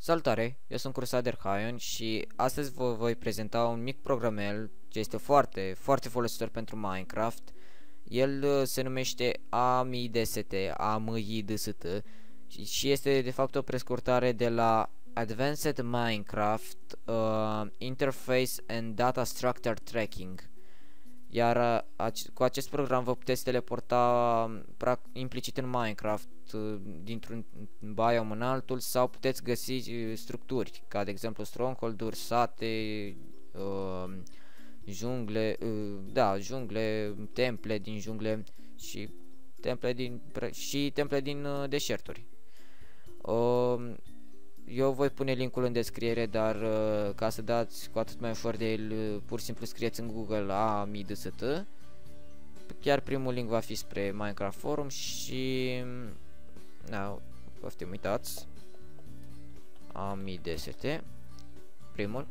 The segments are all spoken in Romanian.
Salutare, eu sunt Crusader Hion și astăzi vă voi prezenta un mic programel ce este foarte folositor pentru Minecraft. El se numește AMIDST, AMIDST și este de fapt o prescurtare de la Advanced Minecraft Interface and Data Structure Tracking. Iar cu acest program vă puteți teleporta implicit în Minecraft dintr-un biome în altul, sau puteți găsi structuri, ca de exemplu stronghold-uri, sate, jungle, jungle, temple din jungle și temple din deșerturi. Eu voi pune linkul în descriere, dar ca să dați cu atât mai ușor de el, pur și simplu scrieți în Google AMIDST. Chiar primul link va fi spre Minecraft Forum și poftim, uitați, AMIDST, primul,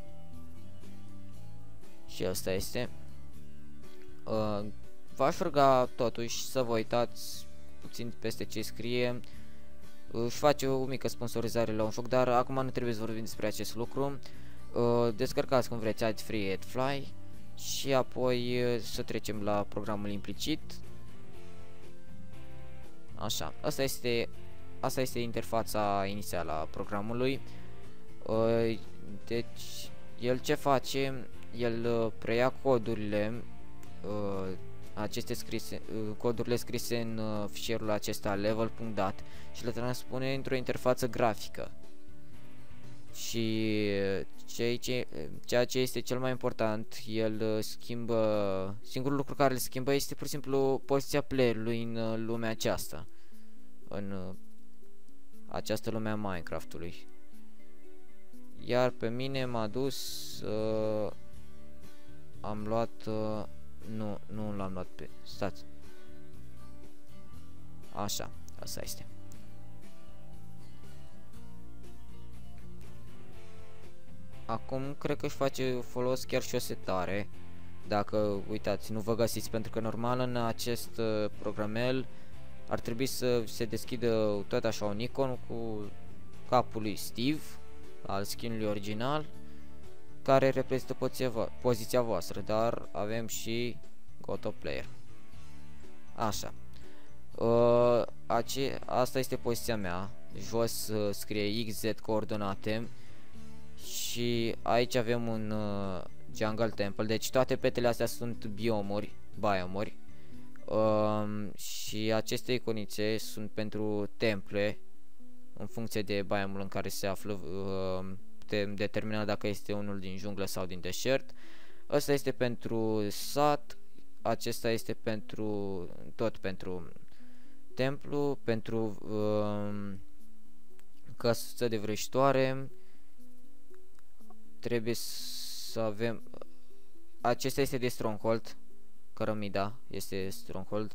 și ăsta este. V-aș ruga totuși să vă uitați puțin peste ce scrie. Își face o mică sponsorizare la un joc, dar acum nu trebuie să vorbim despre acest lucru. Descărcați cum vreți Add Free, Add Fly și apoi să trecem la programul implicit. Așa, asta este interfața inițială a programului. Deci, el ce face? El preia codurile codurile scrise în fișierul acesta level.dat și le transpune într-o interfață grafică. Și ceea ce este cel mai important, el schimbă, singurul lucru care îl schimbă este pur și simplu poziția playerului în lumea aceasta, în această lume a Minecraftului. Iar pe mine m-a dus, am luat, nu l-am luat pe, stați. Așa, asta este. Acum cred că își face folos chiar și o setare. Dacă uitați, nu vă găsiți, pentru că normal în acest programel ar trebui să se deschidă tot așa un icon cu capul lui Steve al skin-ului original, care reprezintă poziția voastră, dar avem și Goto Player. Așa. Asta este poziția mea. Jos scrie XZ coordonate și aici avem un Jungle Temple. Deci toate petele astea sunt biomuri, și aceste iconițe sunt pentru temple. În funcție de biomul în care se află, putem determina dacă este unul din junglă sau din deșert. Ăsta este pentru sat, acesta este pentru templu, pentru căsuță de vrăjitoare. Trebuie să avem, acesta este de stronghold, cărămida este stronghold,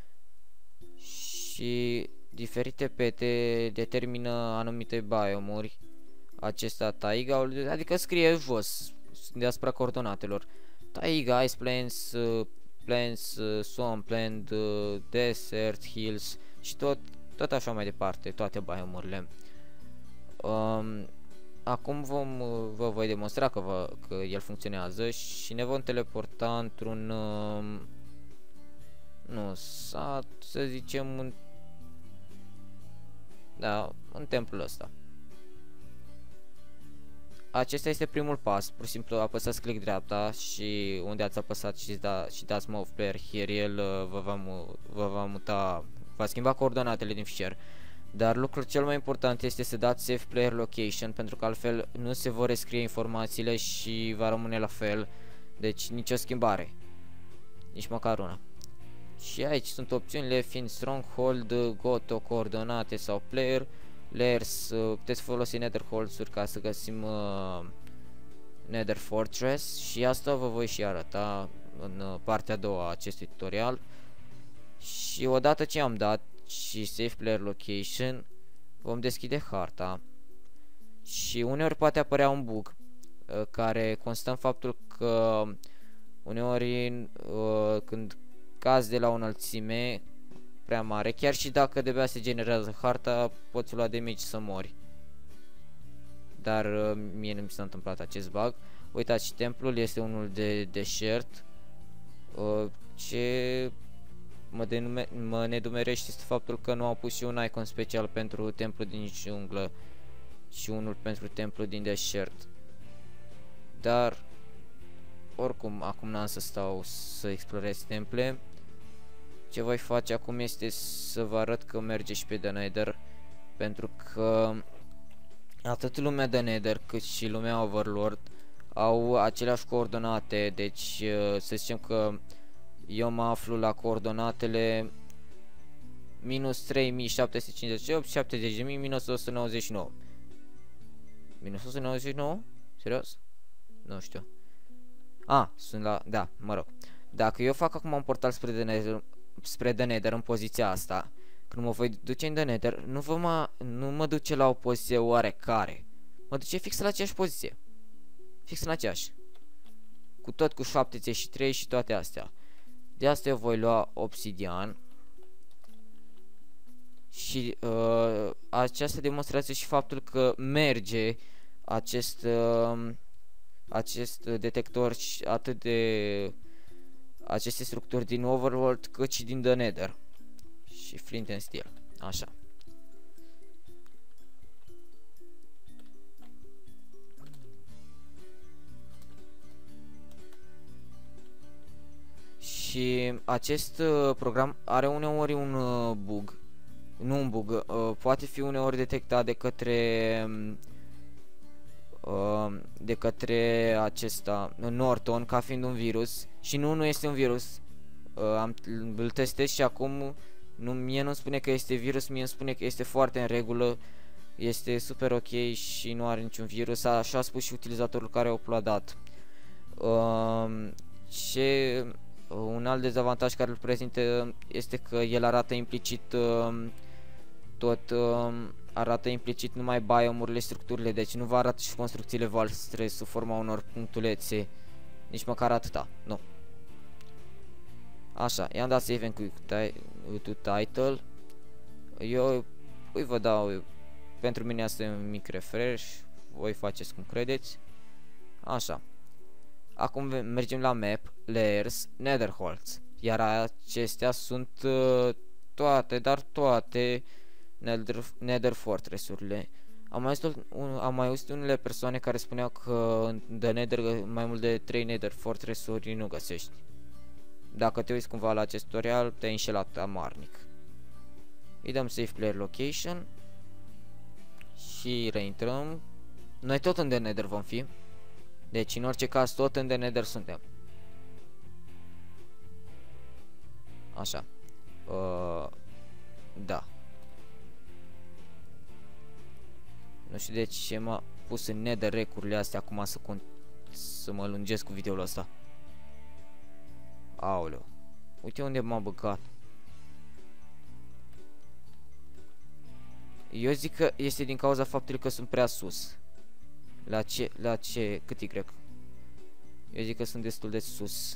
și diferite pete determină anumite biomuri. Acesta taiga, adică scrie jos deasupra coordonatelor: taiga, ice plains, swampland, desert, hills și tot așa mai departe, toate biomurile. Acum vă voi demonstra că el funcționează și ne vom teleporta într-un sat, să zicem, în templul ăsta. Acesta este primul pas. Pur și simplu apăsați click dreapta și unde ați apăsat și dați move player here, el vă va muta, va schimba coordonatele din fișier. Dar lucrul cel mai important este să dați save player location, pentru că altfel nu se vor rescrie informațiile și va rămâne la fel. Deci nicio schimbare, nici măcar una. Și aici sunt opțiunile, fiind stronghold, goto, coordonate sau player, layers. Puteți folosi nether holes-uri ca să găsim nether fortress, și asta vă voi și arăta în partea a doua a acestui tutorial. Și odată ce am dat și save player location, vom deschide harta și uneori poate apărea un bug care constă în faptul că uneori când cazi de la o înălțime prea mare, chiar și dacă de-abia se generează harta, poți lua damage să mori. dar mie nu mi s-a întâmplat acest bug. Uitați, și templul este unul de deșert. Ce mă nedumerește este faptul că nu au pus și un icon special pentru templu din junglă și unul pentru templu din deșert. Dar oricum, acum n-am să stau să explorez temple. Ce voi face acum este să vă arăt că merge și pe The Nether, pentru că atât lumea The Nether cât și lumea Overlord au aceleași coordonate. Deci să zicem că eu mă aflu la coordonatele minus 3758, 70.000, minus 199. Minus 199? Serios? Nu știu. Sunt la... Da, mă rog. Dacă eu fac acum un portal spre The Nether în poziția asta, când mă voi duce în The Nether, nu mă duce la o poziție oarecare. Mă duce fix la aceeași poziție. Fix în aceeași. Cu 73 și toate astea. De asta eu voi lua obsidian. Și aceasta demonstrează și faptul că merge acest detector și atât de aceste structuri din Overworld cât și din The Nether. Și Flint and Steel. Așa. Și acest program are uneori un bug. Nu un bug, poate fi uneori detectat de către acesta Norton ca fiind un virus. Și nu este un virus. Îl testez și acum mie nu spune că este virus, mie îmi spune că este foarte în regulă. Este super ok și nu are niciun virus. Așa a spus și utilizatorul care a uploadat. Un alt dezavantaj care îl prezintă este că el arată implicit arată implicit numai biomurile, structurile, deci nu vă arată și construcțiile voastre sub forma unor punctulețe, nici măcar atâta, nu. Așa, i-am dat save and to title. Eu îi vă dau, pentru mine asta e un mic refresh, voi faceți cum credeți. Așa. Acum mergem la map, layers, netherholds. Iar acestea sunt toate nether fortress-urile. Am mai auzit unele persoane care spuneau că în The Nether mai mult de 3 nether fortress-uri nu găsești. Dacă te uiți cumva la acest tutorial, te-ai înșelat amarnic. Îi dăm save player location și reintrăm. Noi tot în The Nether vom fi. Deci în orice caz tot în The Nether suntem. Așa. Da. Nu știu de ce m-a pus în Nether recurile astea acum să mă lungesc cu videoul ăsta. Aoleu. Uite unde m-a băgat. Eu zic că este din cauza faptului că sunt prea sus. La ce? Cât Y? Eu zic că sunt destul de sus.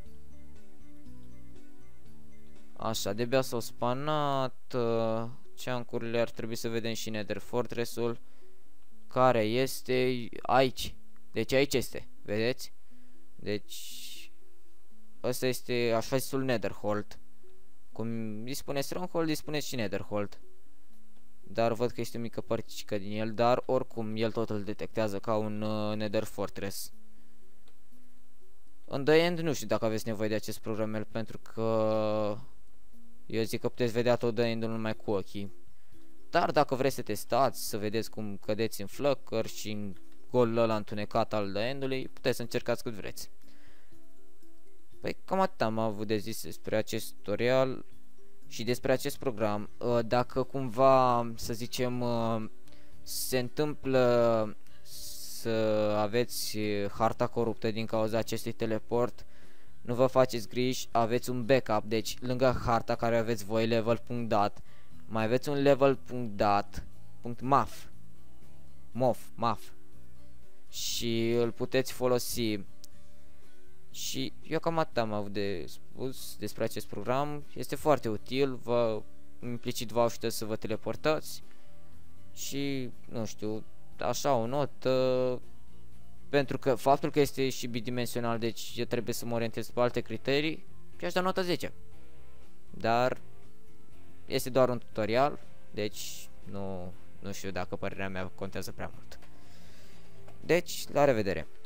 Așa, de-abia s-au spanat chunk-urile, ar trebui să vedem și Nether Fortress-ul, care este aici. Deci aici este, vedeți? Deci ăsta este așa zisul Netherhold. Cum îi spune Stronghold, îi spune și Netherhold. Dar văd că este o mică părticică din el, dar oricum el tot îl detectează ca un Nether Fortress. În The End nu știu dacă aveți nevoie de acest program, pentru că eu zic că puteți vedea tot The End-ul numai cu ochii. Dar dacă vreți să testați, să vedeți cum cădeți în flăcări și în golul ăla întunecat al The End-ului, puteți să încercați cât vreți. Păi cam atât am avut de zis despre acest tutorial și despre acest program. Dacă cumva, să zicem, se întâmplă să aveți harta coruptă din cauza acestui teleport, nu vă faceți griji, aveți un backup. Deci lângă harta care aveți voi level.dat, mai aveți un level.dat .maf și îl puteți folosi. Și eu cam atât am avut de spus despre acest program. Este foarte util, implicit vă ajută să vă teleportați și, nu știu, așa o notă, pentru că faptul că este și bidimensional, deci eu trebuie să mă orientez pe alte criterii, i-aș da nota 10. Dar este doar un tutorial, deci nu știu dacă părerea mea contează prea mult. Deci, la revedere!